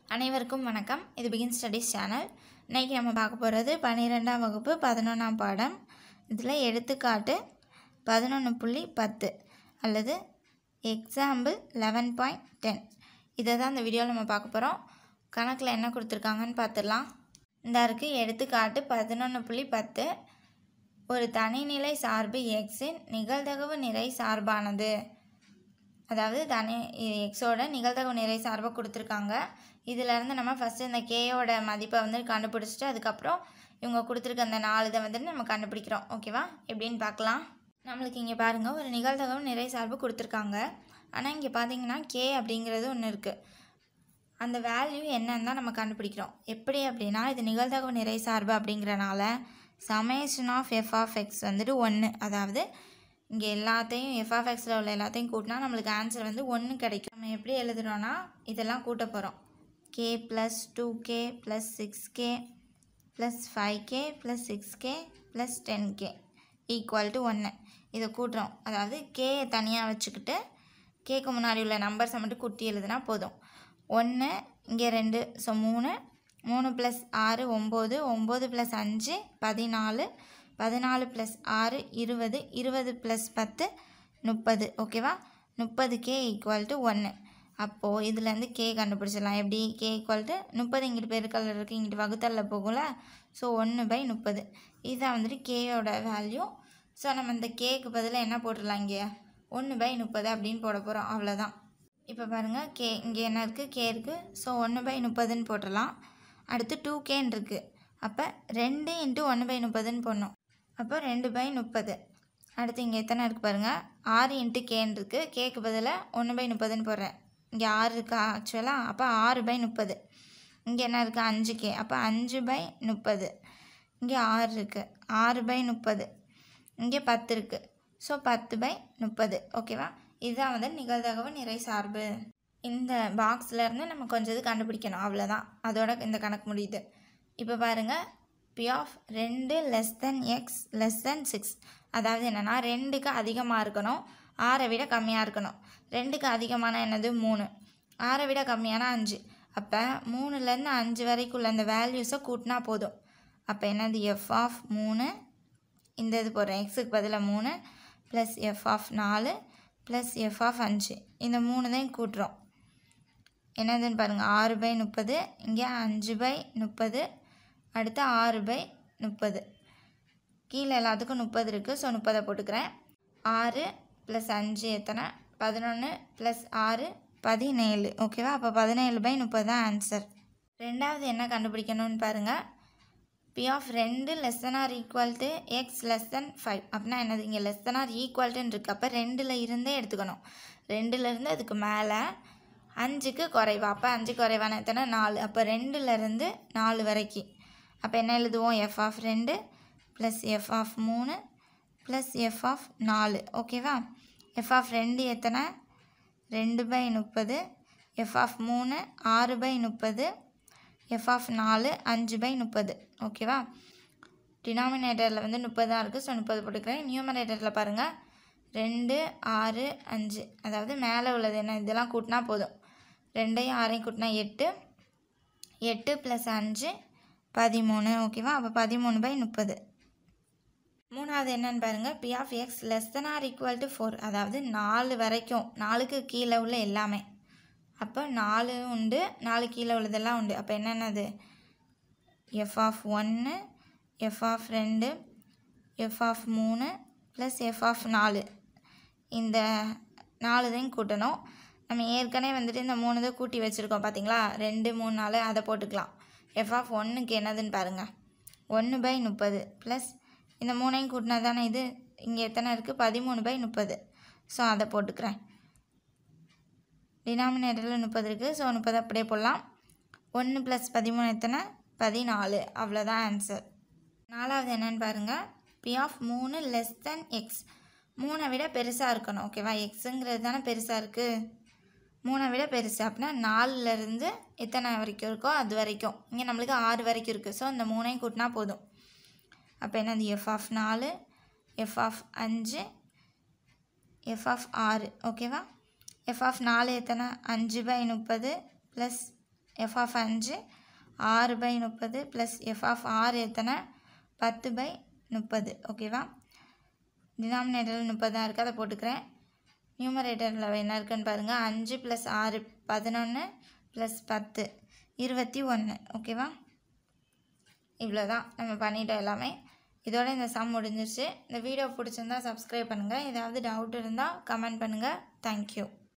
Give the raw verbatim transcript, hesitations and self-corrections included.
அனைவருக்கும் வணக்கம். இது beginstudies சேனல். இன்னைக்கு நம்ம பார்க்க போகிறது பன்னிரெண்டாம் வகுப்பு பதினொன்றாம் பாடம். இதில் எடுத்துக்காட்டு பதினொன்று புள்ளி பத்து அல்லது எக்ஸாம்பிள் லெவன் பாயிண்ட் டென். இதை தான் இந்த வீடியோவில் நம்ம பார்க்க போகிறோம். கணக்கில் என்ன கொடுத்துருக்காங்கன்னு பார்த்துடலாம். இந்த இருக்குது எடுத்துக்காட்டு பதினொன்று புள்ளி பத்து. ஒரு தனிநிலை சார்பு எக்ஸின் நிகழ்தகவு நிறை சார்பானது, அதாவது தனி எக்ஸோட நிகழ்தகவு நிறை சார்பை கொடுத்துருக்காங்க. இதிலேருந்து நம்ம ஃபஸ்ட்டு இந்த கேயோட மதிப்பை வந்து கண்டுபிடிச்சிட்டு அதுக்கப்புறம் இவங்க கொடுத்துருக்க அந்த நாலு இதை வந்துட்டு நம்ம கண்டுபிடிக்கிறோம். ஓகேவா? எப்படின்னு பார்க்கலாம். நம்மளுக்கு இங்கே பாருங்கள், ஒரு நிகழ்தகவு நிறை சார்பு கொடுத்துருக்காங்க. ஆனால் இங்கே பார்த்தீங்கன்னா கே அப்படிங்கிறது ஒன்று இருக்குது. அந்த வேல்யூ என்னன்னு தான் நம்ம கண்டுபிடிக்கிறோம். எப்படி அப்படின்னா, இது நிகழ்தகவு நிறை சார்பு அப்படிங்கிறனால summation of F of X வந்துட்டு ஒன்று. அதாவது இங்கே எல்லாத்தையும் எஃப் ஆஃப் எக்ஸில் உள்ள எல்லாத்தையும் கூட்டினா நம்மளுக்கு ஆன்சர் வந்து ஒன்று கிடைக்கும். நம்ம எப்படி எழுதுகிறோன்னா, இதெல்லாம் கூட்ட போகிறோம். K plus two K plus six K plus five K plus six K plus ten K equal to ஒன்று. இதை கூட்டுறோம். அதாவது கேயை தனியாக வச்சுக்கிட்டு கேக்கு முன்னாடி உள்ள நம்பர்ஸை மட்டும் கூட்டி எழுதுனா போதும். ஒன்று இங்கே ரெண்டு, ஸோ மூணு மூணு ப்ளஸ் ஆறு ஒம்பது, ஒம்பது ப்ளஸ் அஞ்சு பதினாலு, பதினாலு ப்ளஸ் ஆறு இருபது, இருபது ப்ளஸ் பத்து முப்பது. ஓகேவா? முப்பது கே ஈக்குவல் டு ஒன்று. அப்போது இதுலேருந்து கே கண்டுபிடிச்சிடலாம். எப்படி? கே ஈக்குவல் டு முப்பது இங்கிட்டு பெருக்கல் இருக்குது, இங்கிட்டு வகுத்தலில் போகும்ல. ஸோ ஒன்று பை முப்பது இதுதான் வந்துட்டு கேயோட வேல்யூ. ஸோ நம்ம இந்த கேக்கு பதிலாக என்ன போட்டுடலாம், இங்கே ஒன்று பை முப்பது அப்படின்னு போட போகிறோம். அவ்வளோதான். இப்போ பாருங்கள், கே இங்கே என்ன இருக்குது, கே இருக்குது. ஸோ ஒன்று பை முப்பதுன்னு போட்டுடலாம். அடுத்து டூ கேன்னு இருக்குது. அப்போ ரெண்டு இன்ட்டு ஒன்று பை முப்பதுன்னு போடணும். அப்போ ரெண்டு பை முப்பது. அடுத்து இங்கே எத்தனை இருக்குது பாருங்கள், ஆறு இன்ட்டு கேன்னு இருக்குது. கேக்கு பதிலாக ஒன்று பை முப்பதுன்னு போடுறேன். இங்கே ஆறு இருக்கா ஆக்சுவலாக. அப்போ ஆறு பை முப்பது. இங்கே என்ன இருக்குது, அஞ்சு கே. அப்போ அஞ்சு பை முப்பது. இங்கே ஆறு இருக்குது, ஆறு பை முப்பது. இங்கே பத்து இருக்குது. ஸோ பத்து பை முப்பது. ஓகேவா? இதுதான் வந்து நிகழ்தகவு நிறை சார்பு. இந்த பாக்ஸ்லேருந்து நம்ம கொஞ்சம் இது கண்டுபிடிக்கணும். அவ்வளோதான். அதோட இந்த கணக்கு முடியுது. இப்போ பாருங்கள், பி ஆஃப் ரெண்டு less than X less than six. அதாவது என்னென்னா, ரெண்டுக்கு அதிகமாக இருக்கணும், ஆறை விட கம்மியாக இருக்கணும். ரெண்டுக்கு அதிகமான என்னது, மூணு. ஆறை விட கம்மியான அஞ்சு. அப்போ மூணுலேருந்து அஞ்சு வரைக்குள்ள அந்த வேல்யூஸை கூட்டினா போதும். அப்போ என்னது, எஃப் ஆஃப் மூணு, இந்த இது போடுறேன், எக்ஸுக்கு பதிலாக மூணு ப்ளஸ் எஃப் ஆஃப் நாலு ப்ளஸ் எஃப் ஆஃப் அஞ்சு. இந்த மூணு தான் கூட்டுறோம். என்னதுன்னு பாருங்கள், ஆறு பை முப்பது. இங்கே அஞ்சு பை முப்பது. அடுத்து ஆறு பை முப்பது. கீழே எல்லாத்துக்கும் முப்பது இருக்குது. ஸோ முப்பதை போட்டுக்கிறேன். ஆறு ப்ளஸ் அஞ்சு எத்தனை, பதினொன்று ப்ளஸ் ஆறு பதினேழு. ஓகேவா? அப்போ பதினேழு பை முப்பது தான் ஆன்சர். ரெண்டாவது என்ன கண்டுபிடிக்கணும்னு பாருங்கள். பி ஆஃப் ரெண்டு less than or equal to X less than five. அப்படின்னா என்னது, இங்கே லெஸ் தென் ஆர் ஈக்குவல்ட்டுன்னு இருக்குது. அப்போ ரெண்டில் இருந்தே எடுத்துக்கணும். ரெண்டுலேருந்து அதுக்கு மேலே அஞ்சுக்கு குறைவா. அப்போ அஞ்சு குறைவான எத்தனை, நாலு. அப்போ ரெண்டுலேருந்து நாலு வரைக்கும். அப்போ என்ன எழுதுவோம், எஃப் ஆஃப் ரெண்டு ப்ளஸ் எஃப் ஆஃப் மூணு ப்ளஸ் எஃப் ஆஃப் நாலு. ஓகேவா? எஃப் ஆஃப் ரெண்டு எத்தனை, ரெண்டு பை முப்பது. எஃப் ஆஃப் மூணு ஆறு பை முப்பது. எஃப் ஆஃப் நாலு அஞ்சு பை முப்பது. ஓகேவா? டினாமினேட்டரில் வந்து முப்பது தான் இருக்குது. ஸோ முப்பது போட்டுக்கிறேன். நியூமரேட்டரில் பாருங்கள், ரெண்டு ஆறு அஞ்சு. அதாவது மேலே உள்ளது என்ன, இதெல்லாம் கூட்டினா போதும். ரெண்டையும் ஆறையும் கூட்டினா எட்டு. எட்டு ப்ளஸ் அஞ்சு பதிமூணு. ஓகேவா? அப்போ பதிமூணு பை முப்பது. மூணாவது என்னன்னு பாருங்கள், P of X less than or equal to four. அதாவது நாலு வரைக்கும், நாலுக்கு கீழே உள்ள எல்லாமே. அப்போ நாலு உண்டு, நாலு கீழே உள்ளதெல்லாம் உண்டு. அப்போ என்னென்னது, எஃப் ஆஃப் ஒன்று எஃப் ஆஃப் ரெண்டு எஃப் ஆஃப் மூணு ப்ளஸ் எஃப் ஆஃப் நாலு. இந்த நாலு தான் கூட்டணும். நம்ம ஏற்கனவே வந்துட்டு இந்த மூணு தான் கூட்டி வச்சுருக்கோம் பார்த்தீங்களா, ரெண்டு மூணு நாலு. அதை போட்டுக்கலாம். எஃப் ஆஃப் ஒன்றுக்கு என்னதுன்னு பாருங்கள், ஒன்று பை முப்பது ப்ளஸ் இந்த மூணையும் கூட்டினா தானே இது. இங்கே எத்தனை இருக்குது, பதிமூணு பை முப்பது. ஸோ அதை போட்டுக்கிறேன். டினாமினேட்டரில் முப்பது இருக்குது. ஸோ முப்பது அப்படியே போடலாம். ஒன்று ப்ளஸ் பதிமூணு எத்தனை, பதினாலு. அவ்வளோதான் ஆன்சர். நாலாவது என்னென்னு பாருங்கள், பி ஆஃப் மூணு லெஸ் தென் எக்ஸ். மூணை விட பெருசாக இருக்கணும். ஓகேவா? எக்ஸுங்கிறது தானே பெருசாக இருக்குது, மூணை விட பெருசு. அப்படின்னா நாலுலேருந்து எத்தனை வரைக்கும் இருக்கோ அது வரைக்கும். இங்கே நம்மளுக்கு ஆறு வரைக்கும் இருக்குது. ஸோ இந்த மூணையும் கூட்டினா போதும். அப்போ என்னது, எஃப் ஆஃப் நாலு எஃப் ஆஃப் அஞ்சு எஃப் ஆஃப் ஆறு. ஓகேவா? எஃப் ஆஃப் நாலு எத்தனை, அஞ்சு பை முப்பது ப்ளஸ் எஃப் ஆஃப் அஞ்சு ஆறு பை முப்பது ப்ளஸ் எஃப் ஆஃப் ஆறு எத்தனை பத்து பை முப்பது. ஓகேவா? டினாமினேட்டரில் முப்பது தான் இருக்குது, அதை போட்டுக்கிறேன். நியூமரேட்டரில் என்ன இருக்குன்னு பாருங்கள். அஞ்சு ப்ளஸ் ஆறு பதினொன்று ப்ளஸ் பத்து இருபத்தி ஒன்று. ஓகேவா? இவ்வளோ தான் நம்ம பண்ணிட்டோம் எல்லாமே. இதோட இந்த சம் முடிஞ்சிருச்சு. இந்த வீடியோ பிடிச்சிருந்தா சப்ஸ்கிரைப் பண்ணுங்கள். ஏதாவது டவுட் இருந்தால் கமெண்ட் பண்ணுங்கள். தேங்க்யூ.